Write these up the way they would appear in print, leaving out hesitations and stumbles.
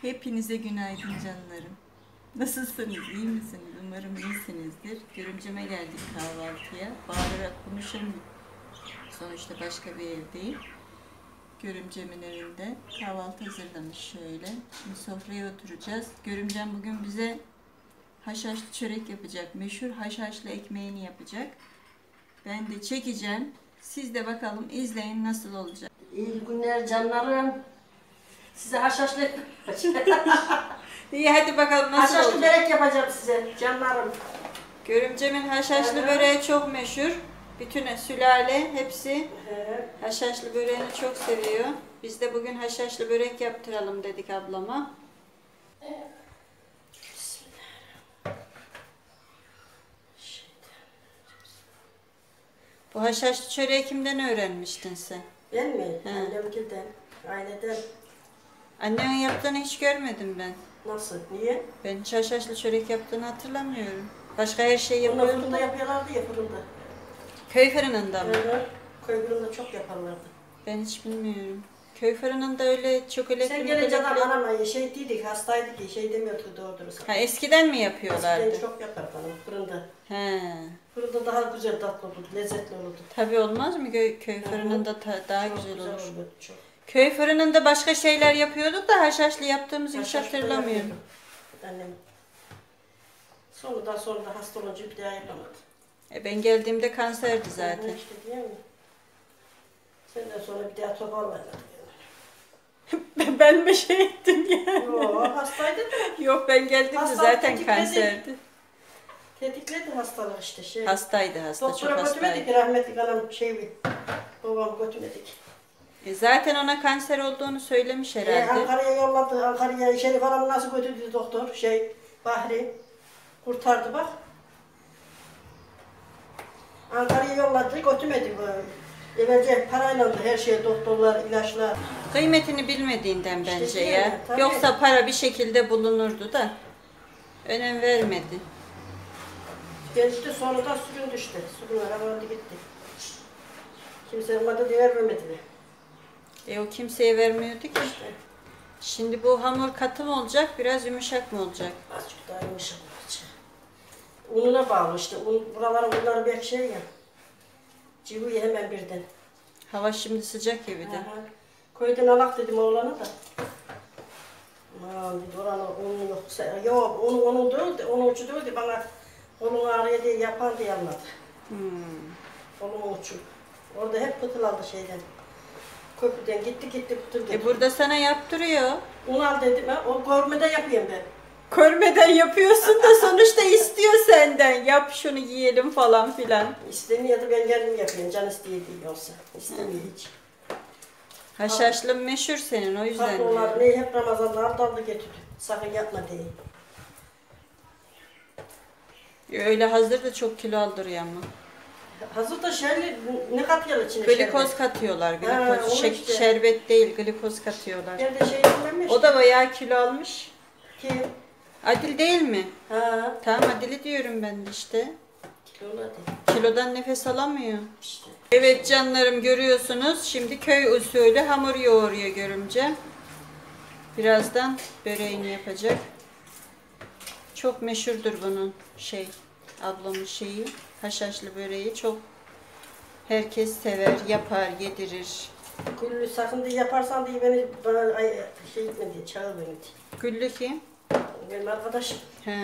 Hepinize günaydın canlarım. Nasılsınız, iyi misiniz? Umarım iyisinizdir. Görümceme geldik kahvaltıya. Bağırarak konuşamıyorum. Sonuçta başka bir evdeyim. Görümcemin evinde. Kahvaltı hazırlamış şöyle. Şimdi sofraya oturacağız. Görümcem bugün bize haşhaşlı çörek yapacak. Meşhur haşhaşlı ekmeğini yapacak. Ben de çekeceğim. Siz de bakalım izleyin nasıl olacak. İyi günler canlarım. Size haşhaşlı İyi hadi bakalım nasıl haşhaşlı olacak. börek yapacağım size canlarım. Görümcemin haşhaşlı böreği çok meşhur. Bütün sülale hepsi haşhaşlı böreğini çok seviyor. Biz de bugün haşhaşlı börek yaptıralım dedik ablama. Bu haşhaşlı çöreği kimden öğrenmiştin sen? Ben mi? He. Annemgilden, aileden. Annenin yaptığını hiç görmedim ben. Nasıl? Niye? Ben hiç haşhaşlı çörek yaptığını hatırlamıyorum. Başka her şeyi Onlar yapıyordum. fırında yapıyorlardı ya fırında. Köy fırınında mı? Köy fırında çok yaparlardı. Ben hiç bilmiyorum. Köy fırınında öyle çikolatli Sen gelince adam anam şey değildik, hastaydık ki şey demiyordu doğru dürüst. Ha, eskiden mi yapıyorlardı? Eskiden çok yapar bana fırında. He. Fırında daha güzel tatlı olurdu, lezzetli olurdu. Tabii olmaz mı? Köy fırınında daha Çok güzel olur. olurdu, çok. Köy fırınında başka şeyler yapıyorduk da haşhaşlı yaptığımızı hiç Haşhaşlı da hatırlamıyorum. yapıyordum annem. Sonra da hasta olunca bir daha yapamadı. Ben geldiğimde kanserdi zaten. İşte diyor mu? Senden sonra bir daha toparlayamadık. Ben mi şey ettim yani? Yok hastaydı da. Yok ben geldiğimde Hastalık zaten tetikledi. kanserdi. Tetikledi hastalık işte şey. Hastaydı hasta, çok Doktora götürmedik hastaydı. rahmetli anam babam götürmedik. Zaten ona kanser olduğunu söylemiş herhalde. Ankara'ya yolladı. Ankara'ya Şerif Hanım nasıl götürdü doktor? Bahri kurtardı bak. Ankara'ya yolladı götürmedi böyle. Evvelce parayla da her şey doktorlar, ilaçlar. Kıymetini bilmediğinden İşte bence değil ya. mi? Tabii. Yoksa para bir şekilde bulunurdu da. Önem vermedi. Geldi sonradan sürün düştü. Sürün arabanı gitti. Kimsenin madde vermemedi. O kimseye vermiyordu ki. İşte Şimdi bu hamur katı mı olacak, biraz yumuşak mı olacak? azıcık daha yumuşak olacak. Ununa bağlı işte. Buraların unları belki şey ya. Cıvıyor hemen birden. Hava şimdi sıcak ya bir de. Aha. Köyden alak dedim oğlana da. Aman dedi oranın unu yok. Yok onun değil, onun ucu değil bana kolun ağrıyor diye yapan diye anladı. Kolun ucu. Orada hep pıtılandı şeyden. Köprüden gitti pıtır dedi. Burada sana yaptırıyor. Un al dedim ha. O görmeden yapıyorum ben. Görmeden yapıyorsun da sonuçta istiyor senden. Yap şunu yiyelim falan filan. İstemiyordu ben kendim yapıyorum. Can istiyor değil yoksa. İstemiyor hiç. Haşhaşlı meşhur senin o yüzden. Patronlar diyor. ne hep Ramazan'da aldı getirdi. Sakın yapma diye. Öyle hazır da çok kilo aldırıyor ama. Hazır da ne katıyorlar içine? Glikoz katıyorlar. Ha, Glikoz. o işte. Şerbet değil, glikoz katıyorlar. Ben de bilmemiş. O da bayağı kilo almış. Kim? Adil değil mi? Ha. Tamam Adil'i diyorum ben de işte. Kilolar değil. Kilodan nefes alamıyor. İşte. Evet canlarım görüyorsunuz. Şimdi köy usulü hamur yoğuruyor görümce. Birazdan böreğini yapacak. Çok meşhurdur bunun ablamın şeyi. Haşhaşlı böreği çok herkes sever, yapar, yedirir. Güllü sakın diye yaparsan diye bana şey etme diye çağır beni diye. Güllü kim? Benim arkadaşım. He.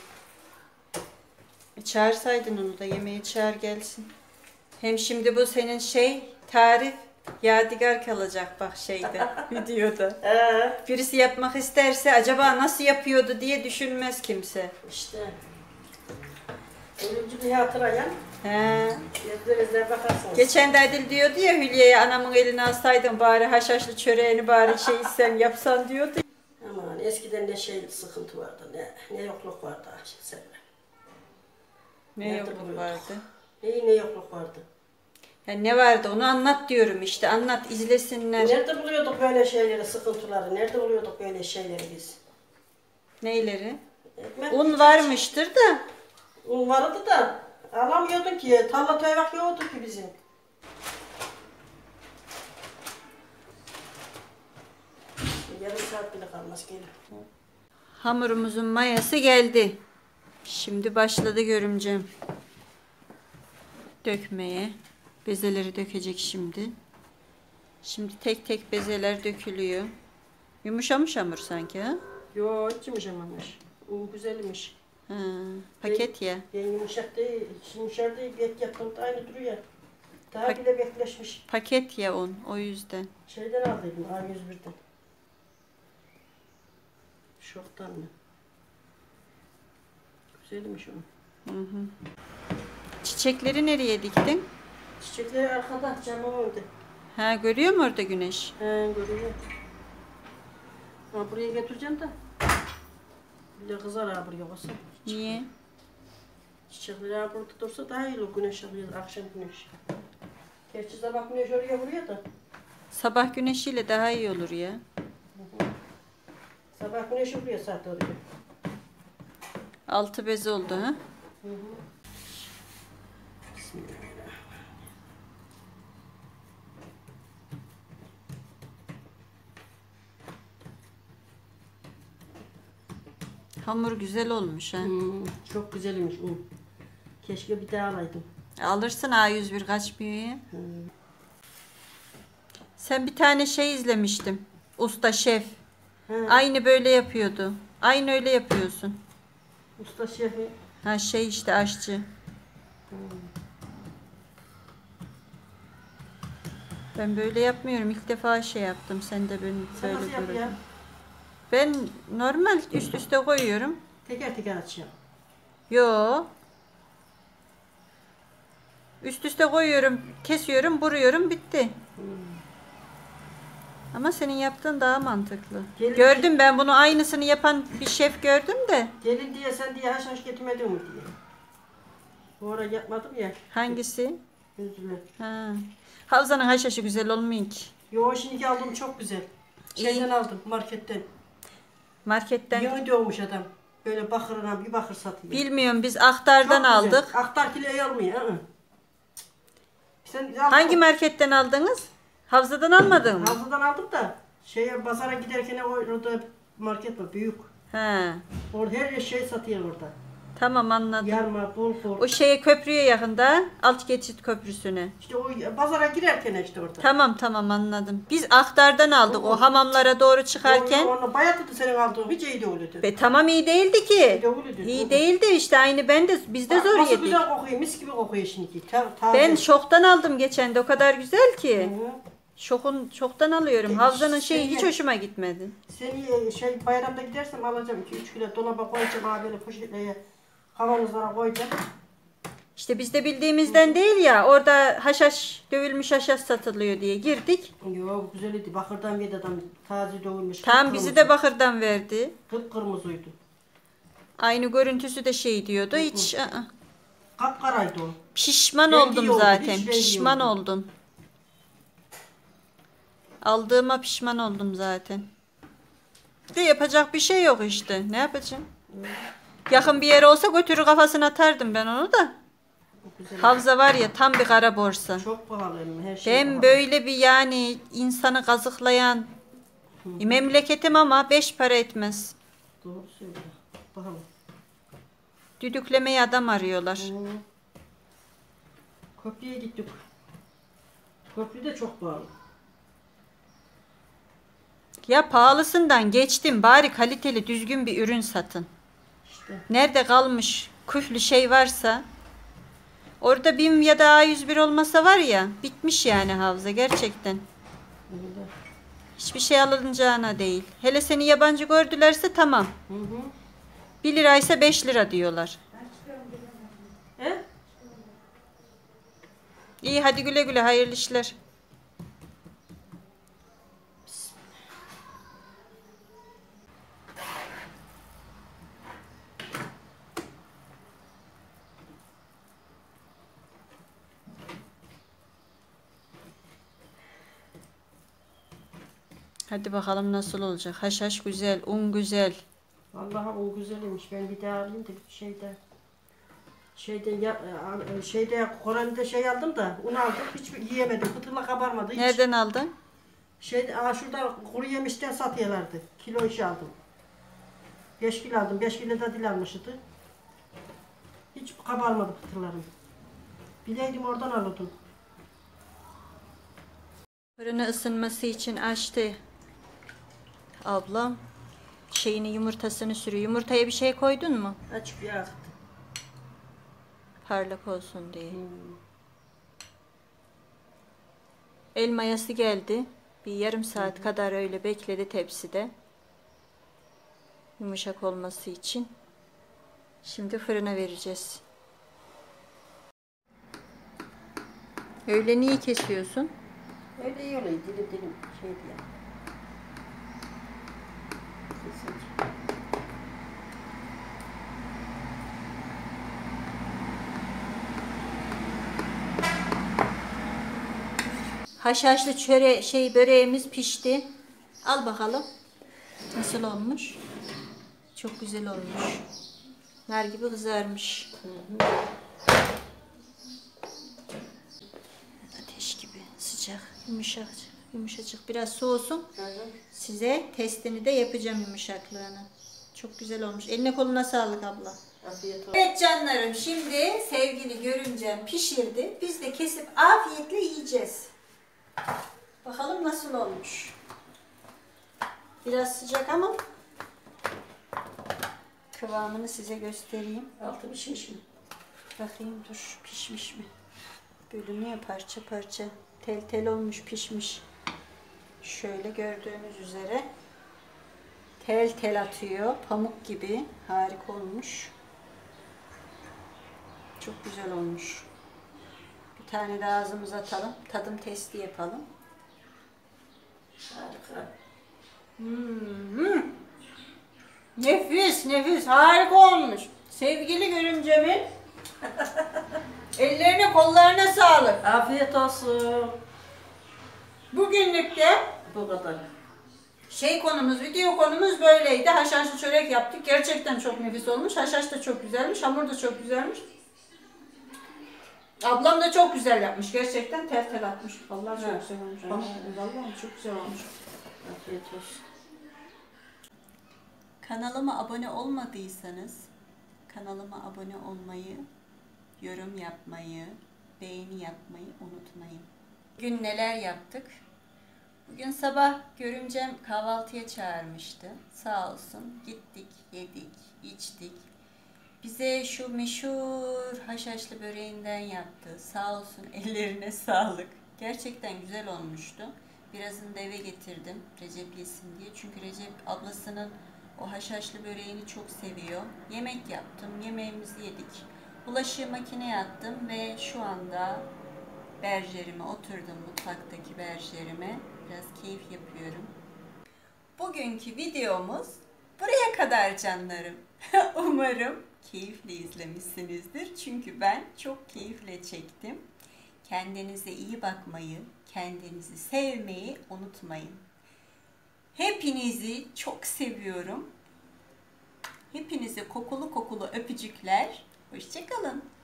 Çağırsaydın onu da yemeğe çağır gelsin. Hem şimdi bu senin tarif yadigar kalacak bak videoda. Birisi yapmak isterse acaba nasıl yapıyordu diye düşünmez kimse. İşte. Ölümcü bir hatırayan. He. Gözlerinize bakarsınız. Geçen de Adil diyordu ya Hülya'ya anamın eline alsaydın bari haşhaşlı çöreğini bari sen yapsan diyordu. Aman eskiden ne sıkıntı vardı, ne yokluk vardı Semra. Ne Nerede yokluk buluyorduk? vardı? Ne yokluk vardı. Ya ne vardı onu anlat diyorum işte anlat izlesinler. Nerede buluyorduk böyle şeyleri, sıkıntıları? Nerede buluyorduk böyle şeyleri biz? Neyleri? Ekmek Un varmıştır da. Un vardı da alamıyordun ki. Tarla tövbek yoktu ki bizim. Yarım saat bile kalmaz gelir. Hamurumuzun mayası geldi. Şimdi başladı görümcem dökmeye. Bezeleri dökecek şimdi. Şimdi tek tek bezeler dökülüyor. Yumuşamış hamur sanki ha? Yo hiç yumuşamamış. O güzelmiş. Ha, paket ya. Ben yumuşak değil, yumuşar değil. Bet yaptığımda aynı duruyor. Daha bile bekleşmiş. Paket ya o yüzden. Şeyden aldıydım A101'den. Şoktan mı? Güzelmiş o. Hı hı. Çiçekleri nereye diktin? Çiçekleri arkada camın önünde. Ha, görüyor mu orada güneş? He görüyor. Ha, buraya getireceğim de. Bir de kızar ha buraya olsa. Niye? Çiçekleri ha burada dursa daha iyi olur güneş alıyor akşam güneş. Gerçi sabah güneş oraya vuruyor da. Sabah güneşiyle daha iyi olur ya. Sabah güneş vuruyor saat oraya. Altı bez oldu ha? Hı hı. Bismillahirrahmanirrahim. Hamur güzel olmuş ha. Çok güzelmiş un. Keşke bir daha alaydım. Alırsın A101 kaçmıyor ya. Sen bir tane şey izlemiştim. Usta şef. Aynı böyle yapıyordu. Aynı öyle yapıyorsun. Usta şefi. Ha şey işte aşçı. Ben böyle yapmıyorum. İlk defa şey yaptım. Sen de beni Sen böyle nasıl yapıyorsun? gördün. Ben normal üst üste koyuyorum. Teker teker açacağım. Yo. Üst üste koyuyorum, kesiyorum, vuruyorum, bitti. Ama senin yaptığın daha mantıklı. Gördüm ben bunu aynısını yapan bir şef gördüm de. Gelin diye sen diye haşhaş getirmedin mi diye. Bu ara yapmadım ya. Hangisi? Üzüle. Ha. Havzanın haşhaşı güzel olmuyor ki. Yo şimdiki aldım çok güzel. Şeyden aldım marketten. Marketten. Yeni doğmuş adam. Böyle bakırına bir bakır satıyor. Bilmiyorum biz Aktar'dan Çok güzel. aldık. Aktar kiloyu almıyor. Hı. Sen Hangi marketten aldınız? Havzadan almadın mı? Havzadan aldık da şeye pazara giderken orada market var büyük. He. Orada her şey satıyor orada. Tamam anladım. Yarma, bulgur. O şeye köprüye yakında. Alt geçit köprüsüne. İşte o pazara girerken işte orada. Tamam anladım. Biz Aktar'dan aldık o hamamlara doğru çıkarken. Onu bayağı senin aldığın hiç iyi değildi. Tamam iyi değildi ki. İyi değildi işte aynı biz de zor nasıl yedik. güzel kokuyor, mis gibi kokuyor şimdi. Ben şoktan aldım geçen de o kadar güzel ki. Hı. Şoktan alıyorum. Havzanın şeyi hiç hoşuma gitmedi. Seni bayramda gidersem alacağım 2-3 kilo dolaba koyacağım abi böyle poşetleye kavanozlara koyacağım. İşte biz de bildiğimizden değil ya orada haşhaş dövülmüş haşhaş satılıyor diye girdik. Yok güzeldi bakırdan verdi adam taze dövülmüş. Tam bizi de bakırdan verdi. Kıpkırmızıydı. Aynı görüntüsü de şey diyordu hiç. Kapkaraydı o. Pişman Rengi oldum yoktu, zaten. hiç rengi Pişman yoktu. oldum. Aldığıma pişman oldum zaten. De yapacak bir şey yok işte. Ne yapacağım? Yakın bir yer olsa götürür kafasına atardım ben onu da. Havza var ya tam bir kara borsa. Çok pahalı her şey Ben pahalı. böyle bir yani insanı kazıklayan memleketim ama 5 para etmez. Doğru söylüyor. Pahalı. Düdüklemeye adam arıyorlar. Köprüye gittik. Köprü de çok pahalı. Ya pahalısından geçtim bari kaliteli düzgün bir ürün satın. İşte. Nerede kalmış küflü şey varsa orada BİM ya da A101 olmasa var ya bitmiş yani havza gerçekten. Öyle. Hiçbir şey alınacağına değil. Hele seni yabancı gördülerse tamam. 1 liraysa 5 lira diyorlar. He? İyi hadi güle güle hayırlı işler. Hadi bakalım nasıl olacak. Haşhaş güzel, un güzel. Vallahi o güzelmiş. Ben bir daha alayım da şeyde Koran'da şey aldım da un aldım. Hiç yiyemedim. Kıtırla kabarmadı. Hiç. Nereden aldın? Şurada kuru yemişten satıyorlardı. Kilo iş aldım. 5 kilo aldım. 5 kilo da dil almıştı. Hiç kabarmadı pıtırlarım. Bileydim oradan alırdım. Fırını ısınması için açtı ablam. Yumurtasını sürüyor. Yumurtaya bir şey koydun mu? Açık yağ. Parlak olsun diye. El mayası geldi. Bir yarım saat kadar öyle bekledi tepside. Yumuşak olması için. Şimdi fırına vereceğiz. Öyle niye kesiyorsun? Öyle iyi oluyor. Dilim şey diye. Haşhaşlı böreğimiz pişti. Al bakalım. Nasıl olmuş? Çok güzel olmuş. Nar gibi kızarmış. Ateş gibi sıcak, yumuşacık. Biraz soğusun. Size testini de yapacağım yumuşaklığını. Çok güzel olmuş. Eline koluna sağlık abla. Afiyet olsun. Evet canlarım, şimdi sevgili görümcem pişirdi. Biz de kesip afiyetle yiyeceğiz. Bakalım nasıl olmuş. Biraz sıcak ama kıvamını size göstereyim. Altı pişmiş mi? Bakayım dur, pişmiş mi? Bölünüyor parça parça. Tel tel olmuş, pişmiş. Şöyle gördüğünüz üzere tel tel atıyor. Pamuk gibi. Harika olmuş. Çok güzel olmuş. Bir tane de ağzımıza atalım. Tadım testi yapalım. Harika. Nefis, harika olmuş. Sevgili görümcemin ellerine kollarına sağlık. Afiyet olsun. Bugünlük de Bu kadar. video konumuz böyleydi. Haşhaşlı çörek yaptık. Gerçekten çok nefis olmuş. Haşhaş da çok güzelmiş. Hamur da çok güzelmiş. Ablam da çok güzel yapmış. Gerçekten tel tel atmış. Vallahi çok güzel olmuş. Vallahi çok güzel olmuş. Afiyet olsun. Kanalıma abone olmadıysanız kanalıma abone olmayı, yorum yapmayı, beğeni yapmayı unutmayın. Bugün neler yaptık? Bugün sabah görümcem kahvaltıya çağırmıştı. Sağ olsun gittik, yedik, içtik. Bize şu meşhur haşhaşlı böreğinden yaptı. Sağ olsun, ellerine sağlık. Gerçekten güzel olmuştu. Birazını da eve getirdim Recep yesin diye. Çünkü Recep ablasının o haşhaşlı böreğini çok seviyor. Yemek yaptım, yemeğimizi yedik. Bulaşığı makineye attım ve şu anda berjerime oturdum, mutfaktaki berjerime. Biraz keyif yapıyorum. Bugünkü videomuz buraya kadar canlarım. Umarım keyifle izlemişsinizdir. Çünkü ben çok keyifle çektim. Kendinize iyi bakmayı, kendinizi sevmeyi unutmayın. Hepinizi çok seviyorum. Hepinize kokulu kokulu öpücükler. Hoşça kalın.